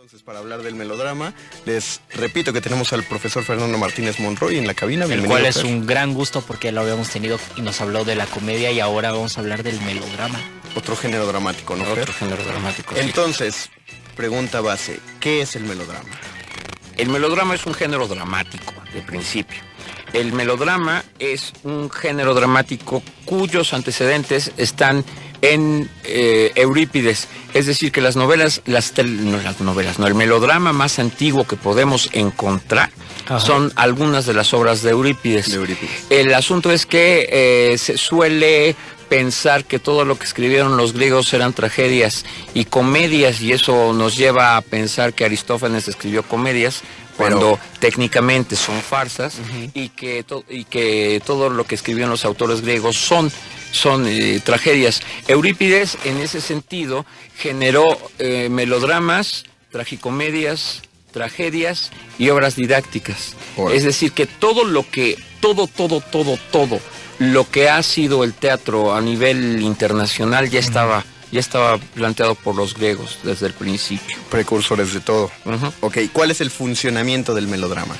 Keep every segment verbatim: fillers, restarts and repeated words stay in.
Entonces, para hablar del melodrama, les repito que tenemos al profesor Fernando Martínez Monroy en la cabina. El cual es un gran gusto porque lo habíamos tenido y nos habló de la comedia y ahora vamos a hablar del melodrama. Otro género dramático, ¿no? Otro género dramático. Entonces, sí. Pregunta base, ¿qué es el melodrama? El melodrama es un género dramático, de principio. El melodrama es un género dramático cuyos antecedentes están en eh, Eurípides. Es decir, que las novelas, las, no las novelas, no, el melodrama más antiguo que podemos encontrar Ajá. son algunas de las obras de Eurípides. De Eurípides. El asunto es que eh, se suele pensar que todo lo que escribieron los griegos eran tragedias y comedias, y eso nos lleva a pensar que Aristófanes escribió comedias cuando Pero... técnicamente son farsas, uh-huh. y, que y que todo lo que escribieron los autores griegos son, son eh, tragedias. Eurípides, en ese sentido, generó eh, melodramas, tragicomedias, tragedias y obras didácticas. Bueno. Es decir, que todo lo que, todo, todo, todo, todo, lo que ha sido el teatro a nivel internacional ya estaba... Uh-huh. ya estaba planteado por los griegos desde el principio. Precursores de todo. Uh-huh. Ok, ¿cuál es el funcionamiento del melodrama?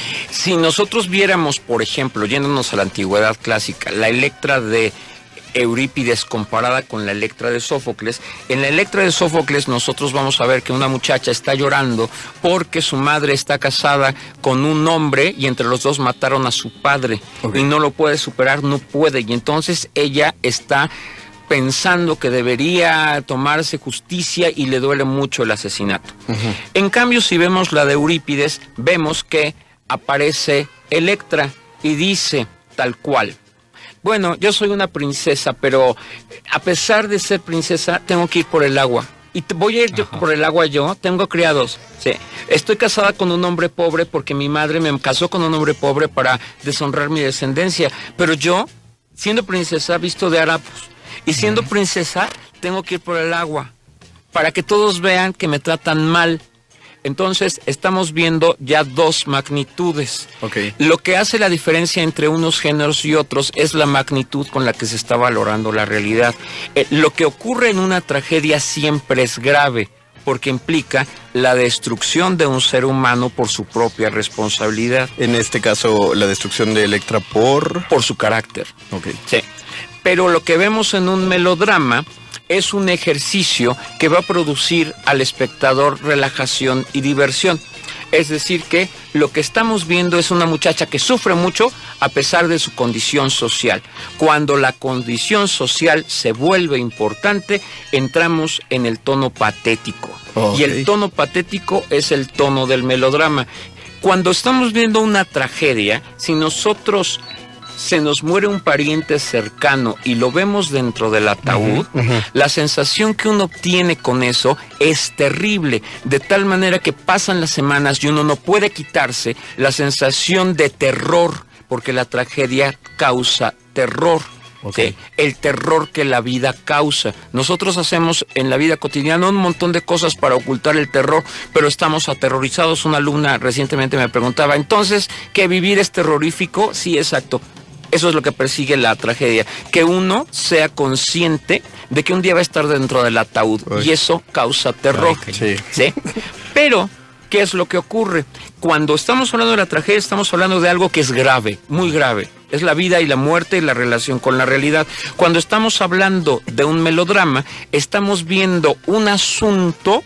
Si nosotros viéramos, por ejemplo, yéndonos a la antigüedad clásica, la Electra de Eurípides comparada con la Electra de Sófocles, en la Electra de Sófocles nosotros vamos a ver que una muchacha está llorando porque su madre está casada con un hombre y entre los dos mataron a su padre. Okay. Y no lo puede superar, no puede, y entonces ella está pensando que debería tomarse justicia y le duele mucho el asesinato. Uh-huh. En cambio, si vemos la de Eurípides, vemos que aparece Electra y dice tal cual: bueno, yo soy una princesa, pero a pesar de ser princesa, tengo que ir por el agua. Y voy a ir yo por el agua yo, tengo criados. Sí. Estoy casada con un hombre pobre porque mi madre me casó con un hombre pobre para deshonrar mi descendencia. Pero yo, siendo princesa, visto de harapos. Y siendo princesa, tengo que ir por el agua, para que todos vean que me tratan mal. Entonces, estamos viendo ya dos magnitudes. Okay. Lo que hace la diferencia entre unos géneros y otros es la magnitud con la que se está valorando la realidad. Eh, lo que ocurre en una tragedia siempre es grave, porque implica la destrucción de un ser humano por su propia responsabilidad. En este caso, la destrucción de Electra por... Por su carácter. Okay. Sí. Pero lo que vemos en un melodrama es un ejercicio que va a producir al espectador relajación y diversión. Es decir, que lo que estamos viendo es una muchacha que sufre mucho a pesar de su condición social. Cuando la condición social se vuelve importante, entramos en el tono patético. Okay. Y el tono patético es el tono del melodrama. Cuando estamos viendo una tragedia, si nosotros... se nos muere un pariente cercano y lo vemos dentro del ataúd, uh-huh, uh-huh. la sensación que uno obtiene con eso es terrible, de tal manera que pasan las semanas y uno no puede quitarse la sensación de terror, porque la tragedia causa terror. Okay. ¿Sí? El terror que la vida causa. Nosotros hacemos en la vida cotidiana un montón de cosas para ocultar el terror, pero estamos aterrorizados. Una alumna recientemente me preguntaba, entonces, ¿que vivir es terrorífico? Sí, exacto. Eso es lo que persigue la tragedia, que uno sea consciente de que un día va a estar dentro del ataúd. Uy. Y eso causa terror. Ay, sí. ¿Sí? Pero, ¿qué es lo que ocurre? Cuando estamos hablando de la tragedia, estamos hablando de algo que es grave, muy grave. Es la vida y la muerte y la relación con la realidad. Cuando estamos hablando de un melodrama, estamos viendo un asunto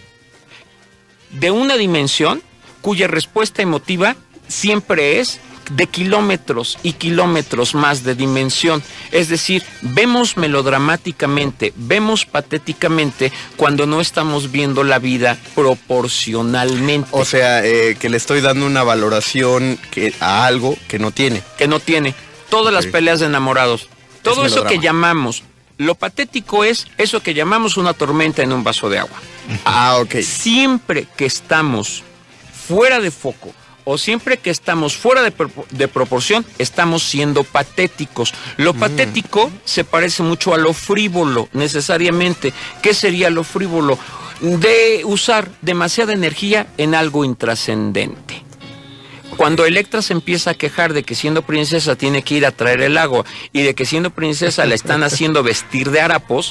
de una dimensión cuya respuesta emotiva siempre es de kilómetros y kilómetros más de dimensión. Es decir, vemos melodramáticamente, vemos patéticamente cuando no estamos viendo la vida proporcionalmente. O sea, eh, que le estoy dando una valoración que, a algo que no tiene. Que no tiene. Todas okay. las peleas de enamorados, todo eso que llamamos, lo patético es eso que llamamos una tormenta en un vaso de agua. Ah, ok. Siempre que estamos fuera de foco, o siempre que estamos fuera de, de proporción, estamos siendo patéticos. Lo patético mm. se parece mucho a lo frívolo, necesariamente. ¿Qué sería lo frívolo? De usar demasiada energía en algo intrascendente. Cuando Electra se empieza a quejar de que siendo princesa tiene que ir a traer el agua y de que siendo princesa la están haciendo vestir de harapos,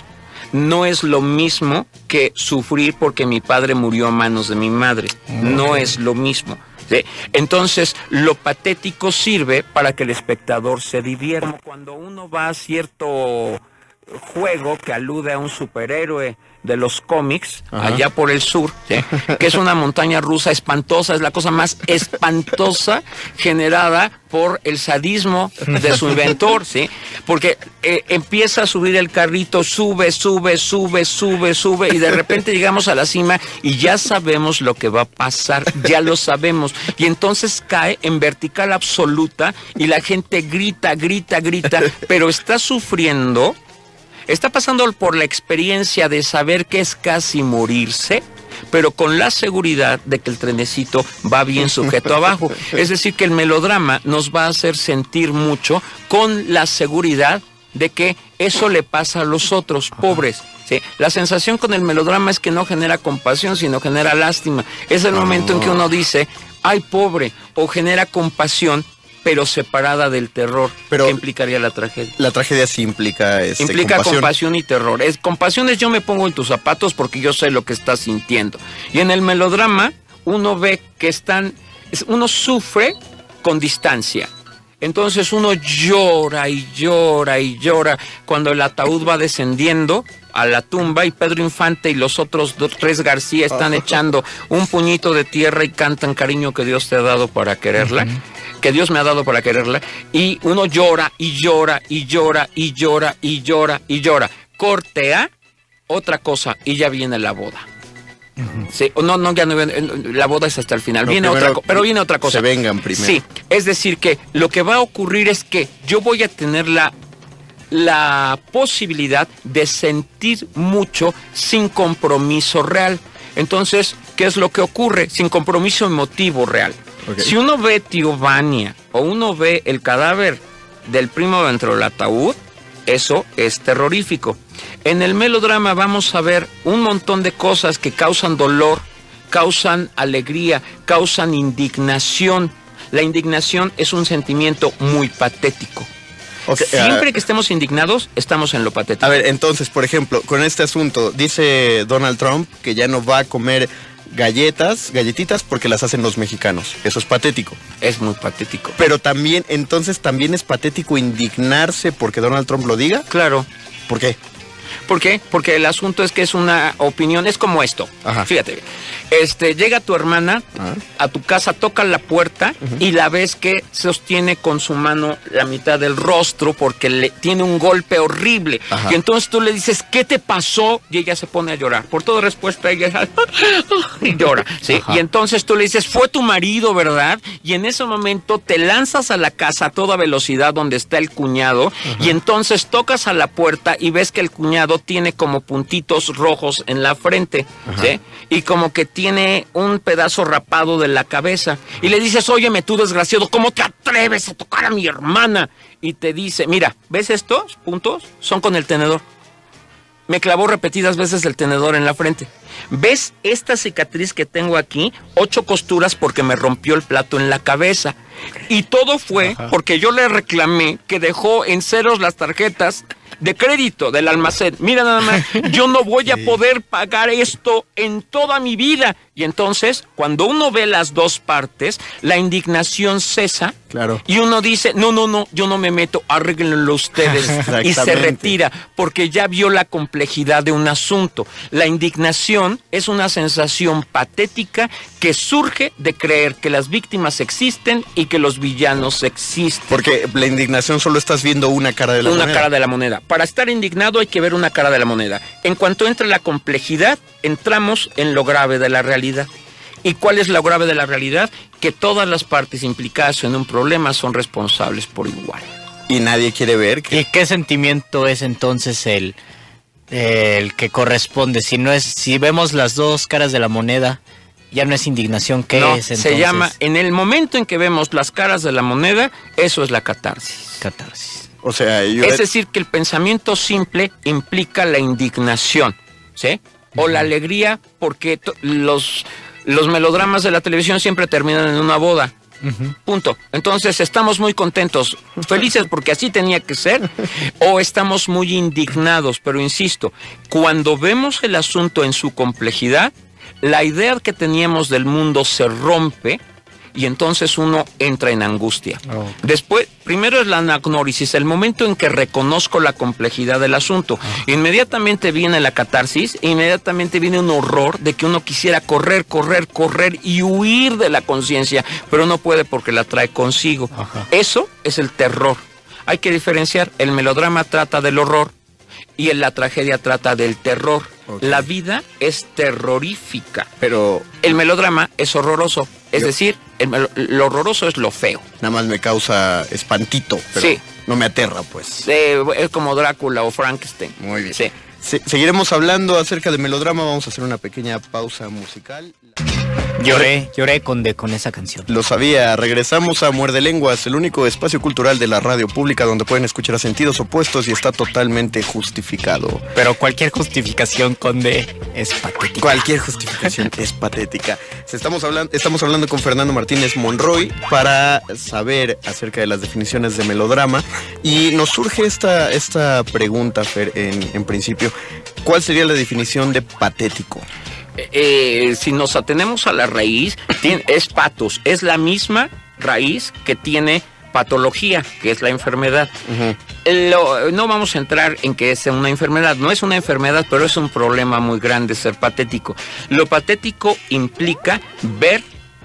no es lo mismo que sufrir porque mi padre murió a manos de mi madre. No es lo mismo. ¿Sí? Entonces, lo patético sirve para que el espectador se divierta. Como cuando uno va a cierto juego que alude a un superhéroe de los cómics, ajá, allá por el sur, ¿sí? Que es una montaña rusa espantosa, es la cosa más espantosa generada por el sadismo de su inventor, ¿sí? Porque eh, empieza a subir el carrito, sube, sube, sube, sube, sube, y de repente llegamos a la cima y ya sabemos lo que va a pasar, ya lo sabemos, y entonces cae en vertical absoluta y la gente grita, grita, grita, pero está sufriendo. Está pasando por la experiencia de saber que es casi morirse, pero con la seguridad de que el trenecito va bien sujeto abajo. Es decir, que el melodrama nos va a hacer sentir mucho con la seguridad de que eso le pasa a los otros pobres. ¿Sí? La sensación con el melodrama es que no genera compasión, sino genera lástima. Es el momento en que uno dice, ay, pobre, o genera compasión, pero separada del terror, pero que implicaría la tragedia. La tragedia sí implica este, implica compasión. compasión y terror. Es, compasión es yo me pongo en tus zapatos porque yo sé lo que estás sintiendo. Y en el melodrama uno ve que están, uno sufre con distancia. Entonces uno llora y llora y llora cuando el ataúd va descendiendo a la tumba y Pedro Infante y los otros dos, tres García están echando un puñito de tierra y cantan cariño que Dios te ha dado para quererla. Uh-huh. Que Dios me ha dado para quererla, y uno llora y llora y llora y llora y llora y llora. Cortea, otra cosa, y ya viene la boda. Uh-huh. Sí, no, no, ya no, la boda es hasta el final. No, viene otra, pero viene otra cosa. Se vengan primero. Sí, es decir que lo que va a ocurrir es que yo voy a tener la, la posibilidad de sentir mucho sin compromiso real. Entonces, ¿qué es lo que ocurre? Sin compromiso emotivo real. Okay. Si uno ve Tío Vania o uno ve el cadáver del primo dentro del ataúd, eso es terrorífico. En el melodrama vamos a ver un montón de cosas que causan dolor, causan alegría, causan indignación. La indignación es un sentimiento muy patético. Okay, Siempre uh, que estemos indignados, estamos en lo patético. A ver, entonces, por ejemplo, con este asunto, dice Donald Trump que ya no va a comer galletas, galletitas, porque las hacen los mexicanos. Eso es patético. Es muy patético. Pero también, entonces, también es patético indignarse porque Donald Trump lo diga. Claro. ¿Por qué? ¿Por qué? Porque el asunto es que es una opinión, es como esto. Ajá. Fíjate, este, llega tu hermana Ajá. a tu casa, toca la puerta uh-huh. y la ves que sostiene con su mano la mitad del rostro porque le tiene un golpe horrible. Ajá. Y entonces tú le dices, ¿qué te pasó? Y ella se pone a llorar. Por toda respuesta ella y llora. ¿Sí? Ajá. Y entonces tú le dices, fue tu marido, ¿verdad? Y en ese momento te lanzas a la casa a toda velocidad donde está el cuñado. Ajá. Y entonces tocas a la puerta y ves que el cuñado tiene como puntitos rojos en la frente, ¿sí? Y como que tiene un pedazo rapado de la cabeza. Y le dices, óyeme tú desgraciado, ¿cómo te atreves a tocar a mi hermana? Y te dice, mira, ¿ves estos puntos? Son con el tenedor. Me clavó repetidas veces el tenedor en la frente. ¿Ves esta cicatriz que tengo aquí? Ocho costuras porque me rompió el plato en la cabeza. Y todo fue Ajá. porque yo le reclamé que dejó en ceros las tarjetas de crédito del almacén. Mira nada más, yo no voy a poder pagar esto en toda mi vida. Y entonces, cuando uno ve las dos partes, la indignación cesa. Claro. Y uno dice, no, no, no, yo no me meto, arréglenlo ustedes. Y se retira, porque ya vio la complejidad de un asunto. La indignación es una sensación patética que surge de creer que las víctimas existen y que los villanos existen. Porque la indignación solo estás viendo una cara de la una moneda. Una cara de la moneda. Para estar indignado hay que ver una cara de la moneda. En cuanto entra la complejidad, entramos en lo grave de la realidad. ¿Y cuál es lo grave de la realidad? Que todas las partes implicadas en un problema son responsables por igual. Y nadie quiere ver que... ¿Y qué sentimiento es entonces el, el que corresponde? Si no es, si vemos las dos caras de la moneda, ya no es indignación, ¿qué no, es entonces? Se llama, en el momento en que vemos las caras de la moneda, eso es la catarsis. Catarsis. O sea, yo... Es decir, que el pensamiento simple implica la indignación, ¿sí? O uh-huh. la alegría, porque los, los melodramas de la televisión siempre terminan en una boda. Uh-huh. Punto. Entonces, ¿estamos muy contentos, felices porque así tenía que ser? ¿O estamos muy indignados? Pero insisto, cuando vemos el asunto en su complejidad, la idea que teníamos del mundo se rompe y entonces uno entra en angustia. Oh. Después, primero es la anagnórisis, el momento en que reconozco la complejidad del asunto. Oh. Inmediatamente viene la catarsis, inmediatamente viene un horror de que uno quisiera correr, correr, correr y huir de la conciencia, pero no puede porque la trae consigo. Ajá. Eso es el terror. Hay que diferenciar, el melodrama trata del horror y la tragedia trata del terror. Okay. La vida es terrorífica, pero el melodrama es horroroso. Es Yo, decir, el, lo horroroso es lo feo. Nada más me causa espantito, pero sí. no me aterra, pues. Eh, es como Drácula o Frankenstein. Muy bien. Sí. Se, seguiremos hablando acerca de melodrama. Vamos a hacer una pequeña pausa musical. Lloré, lloré con, de, con esa canción. Lo sabía. Regresamos a Muerde Lenguas, el único espacio cultural de la radio pública donde pueden escuchar a sentidos opuestos y está totalmente justificado. Pero cualquier justificación, Conde, es patética. Cualquier justificación es patética. Estamos hablando, estamos hablando con Fernando Martínez Monroy para saber acerca de las definiciones de melodrama y nos surge esta, esta pregunta, Fer, en, en principio. ¿Cuál sería la definición de patético? Eh, si nos atenemos a la raíz, tiene, es patos, es la misma raíz que tiene patología, que es la enfermedad. Uh-huh. Lo, no vamos a entrar en que es una enfermedad, no es una enfermedad, pero es un problema muy grande ser patético. Lo patético implica ver,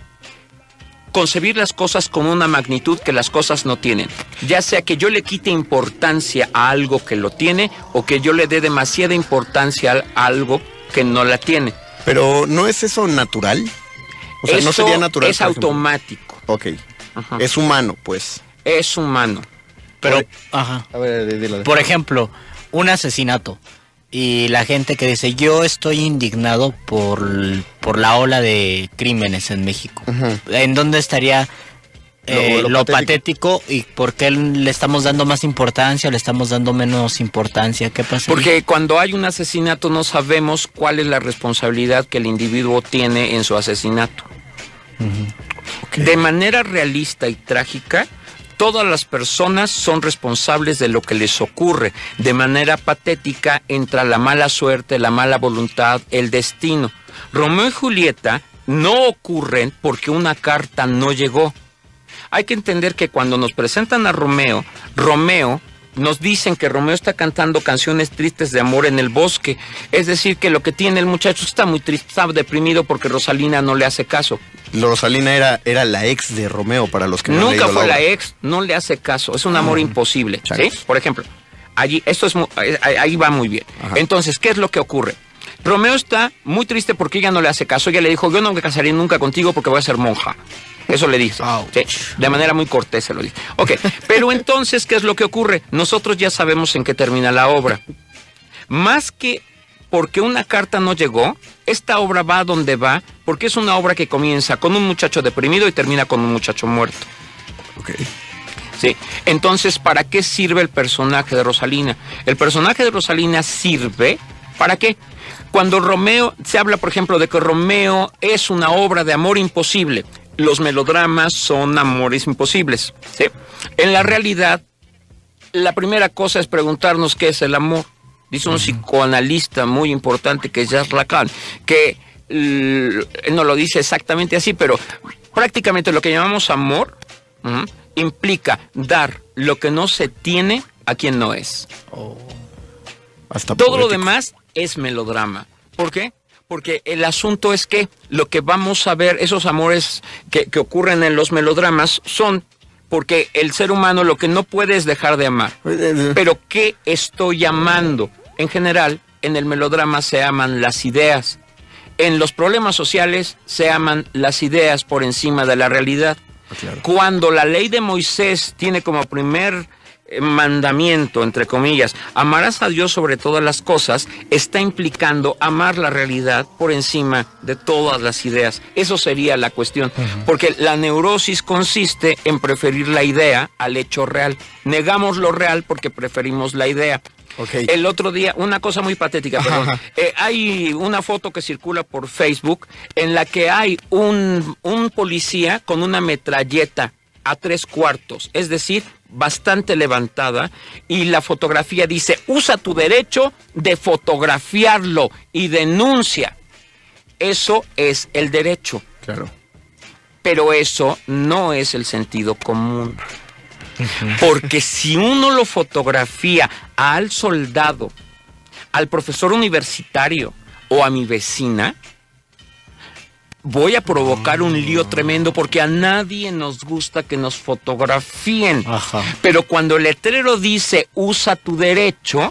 concebir las cosas con una magnitud que las cosas no tienen. Ya sea que yo le quite importancia a algo que lo tiene o que yo le dé demasiada importancia a algo que no la tiene. Pero ¿no es eso natural? O sea, eso no sería natural. Es automático. Ok. Ajá. Es humano, pues. Es humano. Pero, por, ajá. A ver, dilo, dilo. Por ejemplo, un asesinato. Y la gente que dice, yo estoy indignado por, por la ola de crímenes en México. Uh-huh. ¿En dónde estaría eh, lo, lo, lo patético? patético y por qué le estamos dando más importancia o le estamos dando menos importancia? ¿Qué pasa? Porque cuando hay un asesinato no sabemos cuál es la responsabilidad que el individuo tiene en su asesinato. Uh-huh. Okay. De manera realista y trágica, todas las personas son responsables de lo que les ocurre. De manera patética entra la mala suerte, la mala voluntad, el destino. Romeo y Julieta no ocurren porque una carta no llegó. Hay que entender que cuando nos presentan a Romeo, Romeo nos dicen que Romeo está cantando canciones tristes de amor en el bosque. Es decir, que lo que tiene el muchacho está muy triste, está deprimido porque Rosalina no le hace caso. Rosalina era, era la ex de Romeo, para los que no han leído la obra. Nunca fue la ex, no le hace caso, es un amor ah, imposible, ¿sí? Por ejemplo, allí, esto es, ahí va muy bien. Ajá. Entonces, ¿qué es lo que ocurre? Romeo está muy triste porque ella no le hace caso. Ella le dijo, yo no me casaré nunca contigo porque voy a ser monja. Eso le dice, ¿sí? De manera muy cortés se lo dice. Ok, pero entonces, ¿qué es lo que ocurre? Nosotros ya sabemos en qué termina la obra. Más que porque una carta no llegó, esta obra va a donde va, porque es una obra que comienza con un muchacho deprimido y termina con un muchacho muerto. Ok. Sí, entonces, ¿para qué sirve el personaje de Rosalina? El personaje de Rosalina sirve, ¿para qué? Cuando Romeo, se habla por ejemplo de que Romeo es una obra de amor imposible. Los melodramas son amores imposibles, ¿sí? En la realidad, la primera cosa es preguntarnos qué es el amor. Dice un psicoanalista muy importante que es Jacques Lacan, que él no lo dice exactamente así, pero prácticamente lo que llamamos amor uh, implica dar lo que no se tiene a quien no es. Oh. Hasta todo poético. Lo demás es melodrama. ¿Por qué? Porque el asunto es que lo que vamos a ver, esos amores que, que ocurren en los melodramas son porque el ser humano lo que no puede es dejar de amar. Pero ¿qué estoy amando? En general, en el melodrama se aman las ideas. En los problemas sociales se aman las ideas por encima de la realidad. Claro. Cuando la ley de Moisés tiene como primer mandamiento, entre comillas, amarás a Dios sobre todas las cosas, está implicando amar la realidad por encima de todas las ideas. Eso sería la cuestión, uh-huh. Porque la neurosis consiste en preferir la idea al hecho real. Negamos lo real porque preferimos la idea. Okay. El otro día, una cosa muy patética, perdón. Eh, hay una foto que circula por Facebook en la que hay un, un policía con una metralleta a tres cuartos, es decir, bastante levantada, y la fotografía dice, usa tu derecho de fotografiarlo y denuncia. Eso es el derecho. Claro. Pero eso no es el sentido común. Porque si uno lo fotografía al soldado, al profesor universitario o a mi vecina, voy a provocar un lío tremendo porque a nadie nos gusta que nos fotografíen. Ajá. Pero cuando el letrero dice usa tu derecho,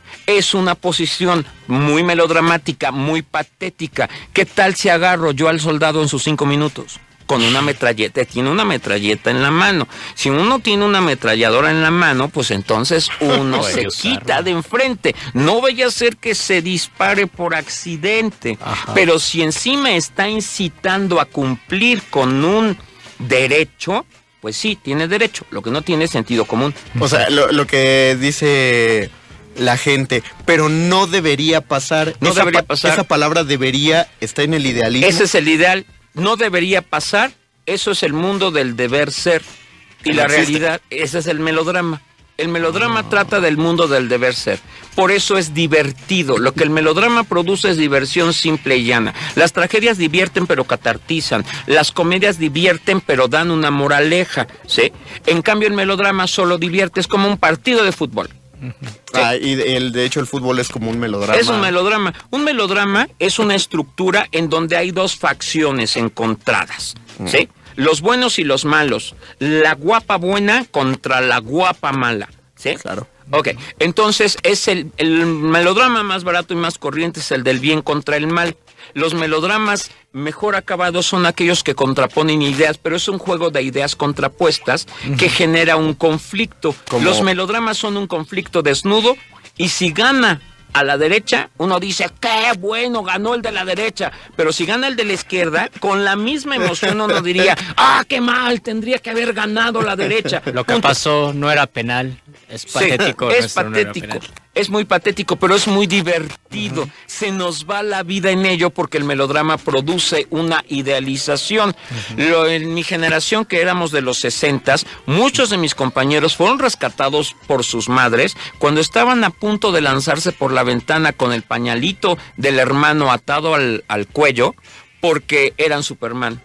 es una posición muy melodramática, muy patética. ¿Qué tal si agarro yo al soldado en sus cinco minutos? Con una metralleta, tiene una metralleta en la mano. Si uno tiene una ametralladora en la mano, pues entonces uno se usarlo. Quita de enfrente. No vaya a ser que se dispare por accidente. Ajá. Pero si encima está incitando a cumplir con un derecho, pues sí, tiene derecho. Lo que no tiene sentido común. O sea, lo, lo que dice la gente, pero no debería pasar. No esa debería pa pasar. Esa palabra debería está en el idealismo. Ese es el ideal. No debería pasar, eso es el mundo del deber ser. Y la realidad, ese es el melodrama. El melodrama oh. trata del mundo del deber ser. Por eso es divertido. Lo que el melodrama produce es diversión simple y llana. Las tragedias divierten pero catartizan. Las comedias divierten pero dan una moraleja, ¿sí? En cambio el melodrama solo divierte, es como un partido de fútbol. Sí. Ah, y el, de hecho el fútbol es como un melodrama. Es un melodrama. Un melodrama es una estructura en donde hay dos facciones encontradas, ¿sí? Mm. Los buenos y los malos. La guapa buena contra la guapa mala, ¿sí? Claro. Ok, entonces es el, el melodrama más barato y más corriente es el del bien contra el mal. Los melodramas mejor acabados son aquellos que contraponen ideas, pero es un juego de ideas contrapuestas que genera un conflicto. ¿Cómo? Los melodramas son un conflicto desnudo y si gana a la derecha, uno dice, qué bueno, ganó el de la derecha. Pero si gana el de la izquierda, con la misma emoción uno diría, ah, qué mal, tendría que haber ganado la derecha. Lo que Punto. pasó no era penal, es patético. Sí, es patético, no es muy patético, pero es muy divertido. Uh-huh. Se nos va la vida en ello porque el melodrama produce una idealización. Uh-huh. Lo, en mi generación, que éramos de los sesentas, muchos de mis compañeros fueron rescatados por sus madres cuando estaban a punto de lanzarse por la ventana con el pañalito del hermano atado al, al cuello porque eran Superman.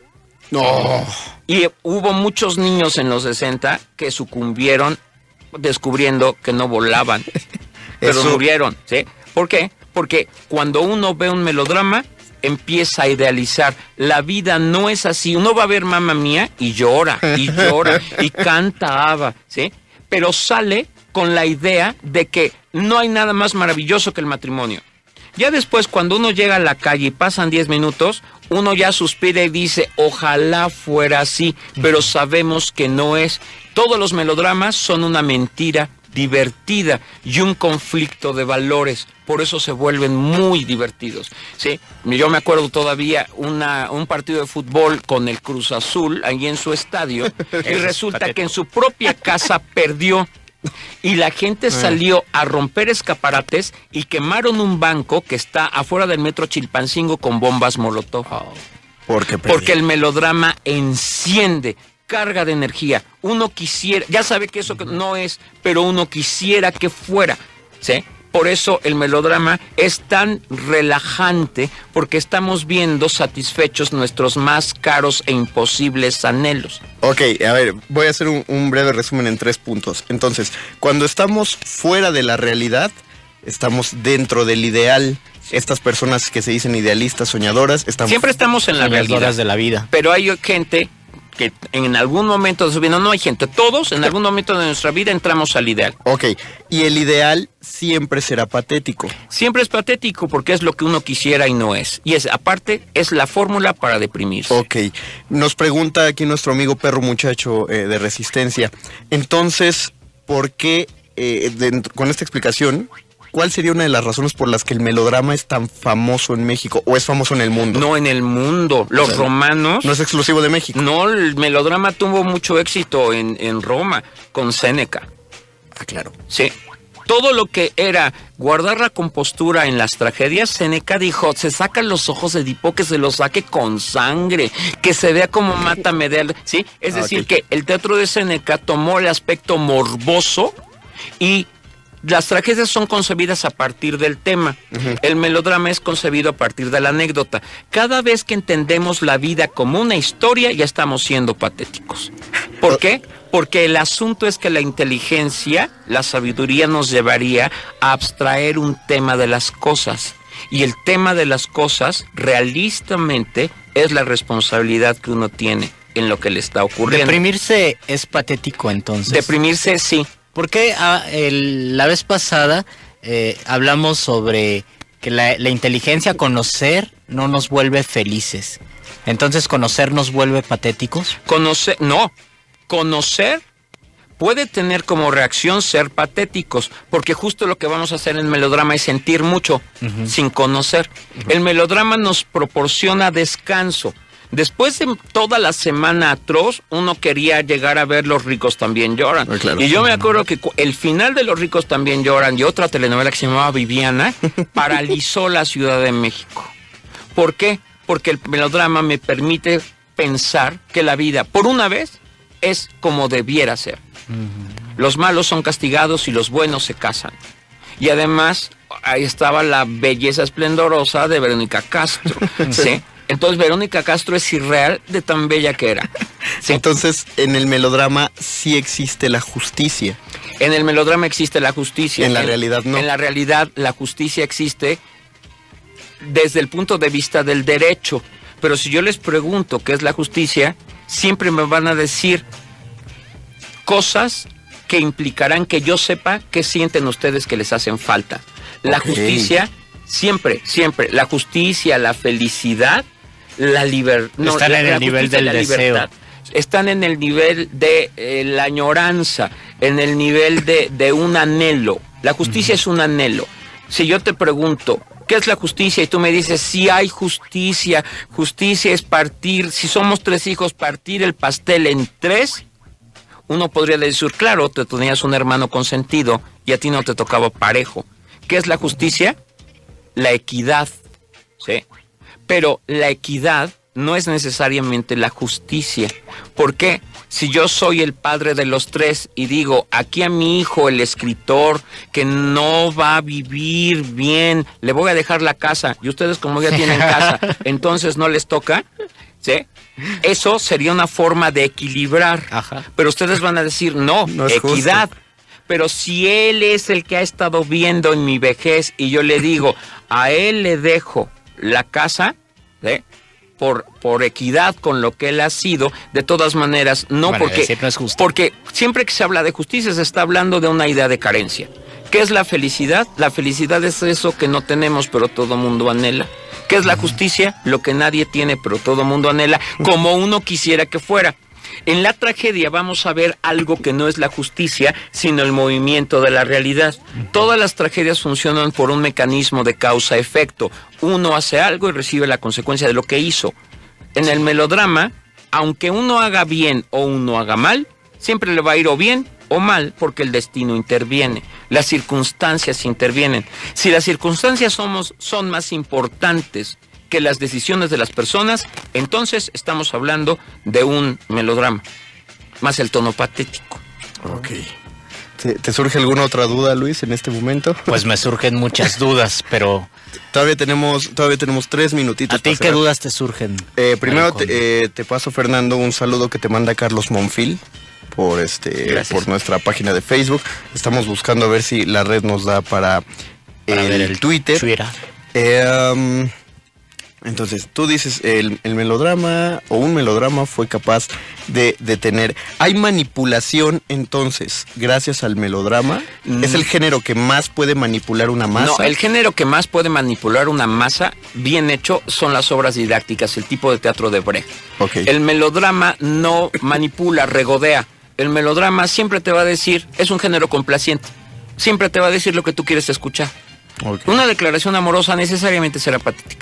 No. Y hubo muchos niños en los sesenta que sucumbieron descubriendo que no volaban, pero Eso. murieron, ¿sí? ¿Por qué? Porque cuando uno ve un melodrama empieza a idealizar. La vida no es así. Uno va a ver Mamma Mía y llora, y llora, y canta ABBA, ¿sí? Pero sale con la idea de que no hay nada más maravilloso que el matrimonio. Ya después, cuando uno llega a la calle y pasan diez minutos, uno ya suspira y dice, ojalá fuera así, pero sabemos que no es. Todos los melodramas son una mentira divertida y un conflicto de valores. Por eso se vuelven muy divertidos, ¿sí? Yo me acuerdo todavía una, un partido de fútbol con el Cruz Azul, ahí en su estadio, y resulta que en su propia casa perdió. Y la gente salió a romper escaparates y quemaron un banco que está afuera del metro Chilpancingo con bombas Molotov. Oh, porque, porque el melodrama enciende, carga de energía. Uno quisiera, ya sabe que eso no es, pero uno quisiera que fuera, ¿sí? Por eso el melodrama es tan relajante, porque estamos viendo satisfechos nuestros más caros e imposibles anhelos. Ok, a ver, voy a hacer un, un breve resumen en tres puntos. Entonces, cuando estamos fuera de la realidad, estamos dentro del ideal. Estas personas que se dicen idealistas, soñadoras, están siempre estamos en la realidad de la vida. Pero hay gente que en algún momento de su vida, no hay gente, todos en algún momento de nuestra vida entramos al ideal. Ok, y el ideal siempre será patético. Siempre es patético porque es lo que uno quisiera y no es. Y es, aparte, es la fórmula para deprimirse. Ok, nos pregunta aquí nuestro amigo Perro Muchacho eh, de Resistencia. Entonces, ¿por qué, eh, dentro, con esta explicación, cuál sería una de las razones por las que el melodrama es tan famoso en México o es famoso en el mundo? No, en el mundo. Los o sea, romanos... No es exclusivo de México. No, el melodrama tuvo mucho éxito en, en Roma con Séneca. Ah, claro. Sí. Todo lo que era guardar la compostura en las tragedias, Séneca dijo, se sacan los ojos de Edipo, que se los saque con sangre, que se vea como mata Medea, ¿sí? Es ah, decir, okay. que el teatro de Séneca tomó el aspecto morboso y las tragedias son concebidas a partir del tema. Uh-huh. El melodrama es concebido a partir de la anécdota. Cada vez que entendemos la vida como una historia, ya estamos siendo patéticos. ¿Por qué? Porque el asunto es que la inteligencia, la sabiduría nos llevaría a abstraer un tema de las cosas. Y el tema de las cosas, realistamente, es la responsabilidad que uno tiene en lo que le está ocurriendo. Deprimirse es patético, entonces. Deprimirse, sí. Porque ah, el, la vez pasada eh, hablamos sobre que la, la inteligencia, conocer, no nos vuelve felices. Entonces, ¿conocer nos vuelve patéticos? Conocer, no. Conocer puede tener como reacción ser patéticos, porque justo lo que vamos a hacer en el melodrama es sentir mucho, uh-huh. sin conocer. Uh-huh. El melodrama nos proporciona descanso. Después de toda la semana atroz, uno quería llegar a ver Los ricos también lloran. Oh, claro. Y yo me acuerdo que el final de Los ricos también lloran y otra telenovela que se llamaba Viviana paralizó la Ciudad de México. ¿Por qué? Porque el melodrama me permite pensar que la vida, por una vez, es como debiera ser. Uh-huh. Los malos son castigados y los buenos se casan. Y además, ahí estaba la belleza esplendorosa de Verónica Castro, ¿sí? Entonces Verónica Castro es irreal de tan bella que era. ¿Sí? Entonces, en el melodrama sí existe la justicia. En el melodrama existe la justicia. En la en, realidad no. En la realidad la justicia existe desde el punto de vista del derecho. Pero si yo les pregunto qué es la justicia, siempre me van a decir cosas que implicarán que yo sepa qué sienten ustedes que les hacen falta. La okay. justicia, siempre, siempre, la justicia, la felicidad, la libertad. No, están la, en el la nivel del deseo. Libertad. Están en el nivel de eh, la añoranza, en el nivel de, de un anhelo. La justicia uh-huh. es un anhelo. Si yo te pregunto, ¿qué es la justicia? Y tú me dices, sí hay justicia. Justicia es partir, si somos tres hijos, partir el pastel en tres. Uno podría decir, claro, te tenías un hermano consentido y a ti no te tocaba parejo. ¿Qué es la justicia? La equidad, ¿sí? Pero la equidad no es necesariamente la justicia. ¿Por qué? Si yo soy el padre de los tres y digo, aquí a mi hijo, el escritor, que no va a vivir bien, le voy a dejar la casa, y ustedes como ya tienen casa, entonces no les toca, ¿sí? Eso sería una forma de equilibrar. Ajá. Pero ustedes van a decir, no, no es equidad. Justo. Pero si él es el que ha estado viendo en mi vejez y yo le digo, a él le dejo la casa, ¿sí? por, por equidad con lo que él ha sido, de todas maneras, no, bueno, porque, no es justo. Porque siempre que se habla de justicia se está hablando de una idea de carencia. ¿Qué es la felicidad? La felicidad es eso que no tenemos, pero todo mundo anhela. ¿Qué es la justicia? Lo que nadie tiene, pero todo mundo anhela, como uno quisiera que fuera. En la tragedia vamos a ver algo que no es la justicia, sino el movimiento de la realidad. Todas las tragedias funcionan por un mecanismo de causa-efecto. Uno hace algo y recibe la consecuencia de lo que hizo. En el melodrama, aunque uno haga bien o uno haga mal, siempre le va a ir o bien o mal, porque el destino interviene, las circunstancias intervienen. Si las circunstancias somos, son más importantes que las decisiones de las personas, entonces estamos hablando de un melodrama, más el tono patético. Ok. ¿Te, ¿Te surge alguna otra duda, Luis, en este momento? Pues me surgen muchas dudas, pero... Todavía tenemos, todavía tenemos tres minutitos. ¿A ti qué dudas te surgen? Eh, primero te, eh, te paso, Fernando, un saludo que te manda Carlos Monfil por este por nuestra página de Facebook. Estamos buscando a ver si la red nos da para, para el, el Twitter. Twitter. Eh, um, Entonces, tú dices, el, el melodrama o un melodrama fue capaz de, de tener... ¿Hay manipulación, entonces, gracias al melodrama? Mm. ¿Es el género que más puede manipular una masa? No, el género que más puede manipular una masa, bien hecho, son las obras didácticas, el tipo de teatro de Brecht. Okay. El melodrama no manipula, regodea. El melodrama siempre te va a decir, es un género complaciente. Siempre te va a decir lo que tú quieres escuchar. Okay. Una declaración amorosa necesariamente será patética.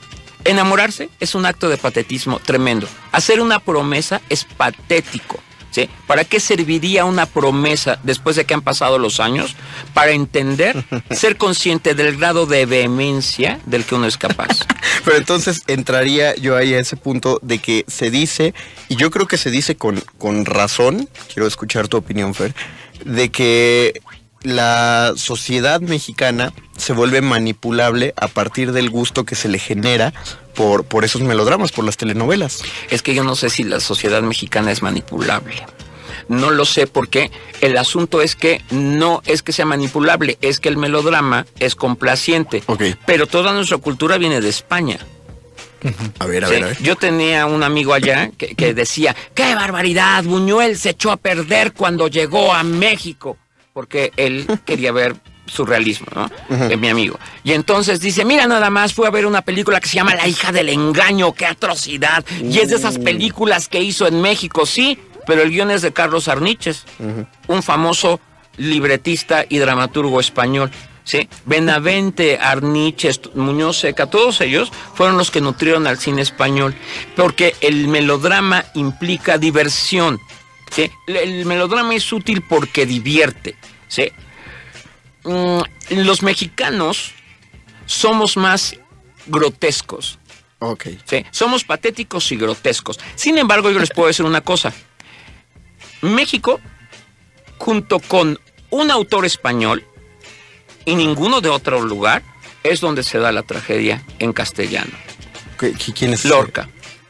Enamorarse es un acto de patetismo tremendo. Hacer una promesa es patético. ¿Sí? ¿Para qué serviría una promesa después de que han pasado los años? Para entender, ser consciente del grado de vehemencia del que uno es capaz. Pero entonces entraría yo ahí a ese punto de que se dice, y yo creo que se dice con, con razón, quiero escuchar tu opinión, Fer, de que la sociedad mexicana se vuelve manipulable a partir del gusto que se le genera por, por esos melodramas, por las telenovelas. Es que yo no sé si la sociedad mexicana es manipulable. No lo sé porque el asunto es que no es que sea manipulable, es que el melodrama es complaciente. Okay. Pero toda nuestra cultura viene de España. A ver, a Sí, ver, a ver. yo tenía un amigo allá que, que decía, ¡qué barbaridad! Buñuel se echó a perder cuando llegó a México. Porque él quería ver surrealismo, ¿no? Uh-huh. Es mi amigo. Y entonces dice, mira nada más, fue a ver una película que se llama La hija del engaño, qué atrocidad. Uh. Y es de esas películas que hizo en México, sí, pero el guión es de Carlos Arniches, uh-huh. un famoso libretista y dramaturgo español. ¿Sí? Benavente, Arniches, Muñoz Seca, todos ellos fueron los que nutrieron al cine español, porque el melodrama implica diversión. ¿Sí? El melodrama es útil porque divierte. ¿Sí? Mm, los mexicanos somos más grotescos. Okay. ¿Sí? Somos patéticos y grotescos. Sin embargo, yo les puedo decir una cosa. México, junto con un autor español y ninguno de otro lugar, es donde se da la tragedia en castellano. ¿Quién es? Lorca.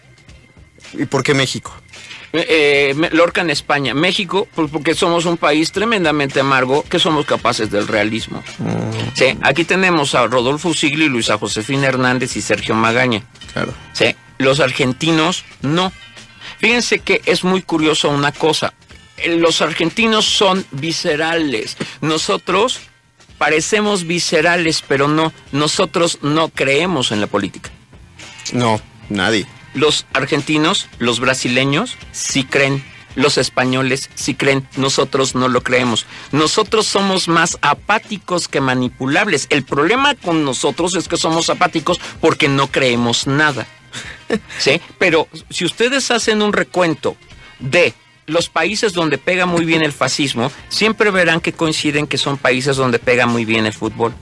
¿Y por qué México? Eh, Lorca en España. México, pues porque somos un país tremendamente amargo, que somos capaces del realismo. Mm. Sí, aquí tenemos a Rodolfo Usigli, Luisa Josefina Hernández y Sergio Magaña. Claro. Sí, los argentinos no. Fíjense que es muy curioso una cosa. Los argentinos son viscerales. Nosotros parecemos viscerales, pero no. Nosotros no creemos en la política. No, nadie. Los argentinos, los brasileños, sí creen. Los españoles sí creen. Nosotros no lo creemos. Nosotros somos más apáticos que manipulables. El problema con nosotros es que somos apáticos porque no creemos nada. ¿Sí? Pero si ustedes hacen un recuento de los países donde pega muy bien el fascismo, siempre verán que coinciden que son países donde pega muy bien el fútbol.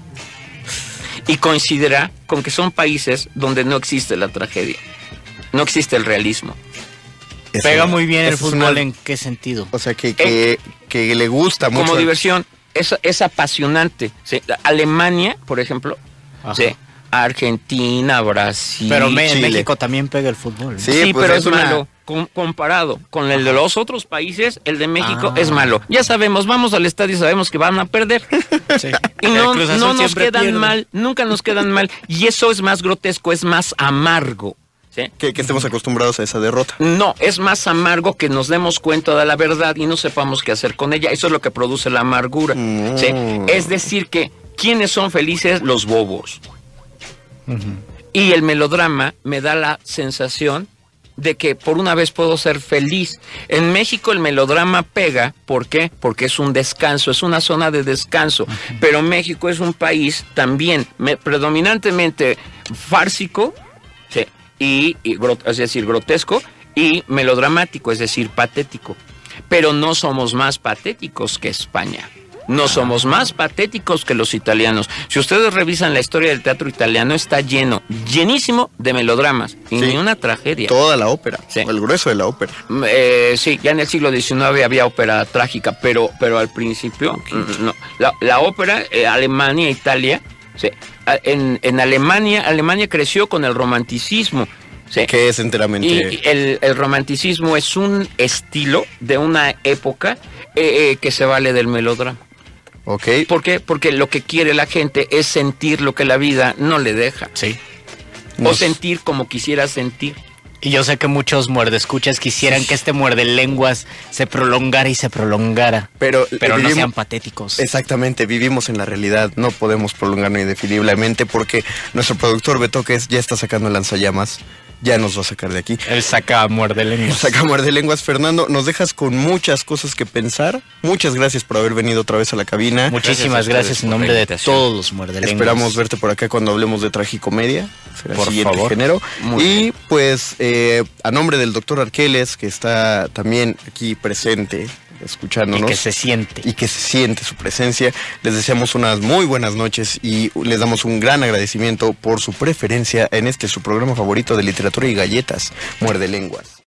Y coincidirá con que son países donde no existe la tragedia. No existe el realismo. Eso, pega muy bien el fútbol, una... ¿en qué sentido? O sea, que, que, eh, que le gusta mucho. Como diversión, es, es apasionante. ¿Sí? Alemania, por ejemplo, ¿sí? Argentina, Brasil, pero me, en México también pega el fútbol, ¿no? Sí, sí, pues pero es, es una... malo. Com comparado con el de los otros países, el de México ah. es malo. Ya sabemos, vamos al estadio y sabemos que van a perder. Sí. Y no, no nos quedan pierde. mal, nunca nos quedan mal. Y eso es más grotesco, es más amargo. ¿Sí? Que, que estemos acostumbrados a esa derrota. No, es más amargo que nos demos cuenta de la verdad y no sepamos qué hacer con ella. Eso es lo que produce la amargura. Mm. ¿Sí? Es decir que, ¿quiénes son felices? Los bobos. Uh-huh. Y el melodrama me da la sensación de que por una vez puedo ser feliz. En México el melodrama pega, ¿por qué? Porque es un descanso, es una zona de descanso. Uh-huh. Pero México es un país también me, predominantemente fársico, ¿sí? y, y es decir, grotesco, y melodramático, es decir, patético. Pero no somos más patéticos que España. No somos más patéticos que los italianos. Si ustedes revisan la historia del teatro italiano, está lleno, llenísimo de melodramas. Y sí, ni una tragedia. Toda la ópera, sí. El grueso de la ópera. Eh, sí, ya en el siglo diecinueve había ópera trágica, pero, pero al principio, okay. no. La, la ópera, eh, Alemania, Italia, sí. en, en Alemania, Alemania creció con el romanticismo. Sí. Que es enteramente... Y el, el romanticismo es un estilo de una época eh, eh, que se vale del melodrama. Okay. ¿Por qué? Porque lo que quiere la gente es sentir lo que la vida no le deja. Sí. O Nos... sentir como quisiera sentir. Y yo sé que muchos muerdescuchas quisieran que este muerde lenguas se prolongara y se prolongara. Pero, pero vivimos, no sean patéticos. Exactamente, vivimos en la realidad. No podemos prolongarnos indefiniblemente porque nuestro productor Betoques ya está sacando lanzallamas ya nos va a sacar de aquí. Él saca muerde lenguas. Saca muerde lenguas. Fernando, nos dejas con muchas cosas que pensar. Muchas gracias por haber venido otra vez a la cabina. Muchísimas gracias, gracias en nombre de todos los muerde lenguas. Esperamos verte por acá cuando hablemos de tragicomedia. Será por el siguiente favor. género. Muy y bien. Pues eh, a nombre del doctor Arqueles, que está también aquí presente, escuchándonos. Y que se siente. Y que se siente su presencia. Les deseamos unas muy buenas noches y les damos un gran agradecimiento por su preferencia en este su programa favorito de literatura y galletas, Muerde Lenguas.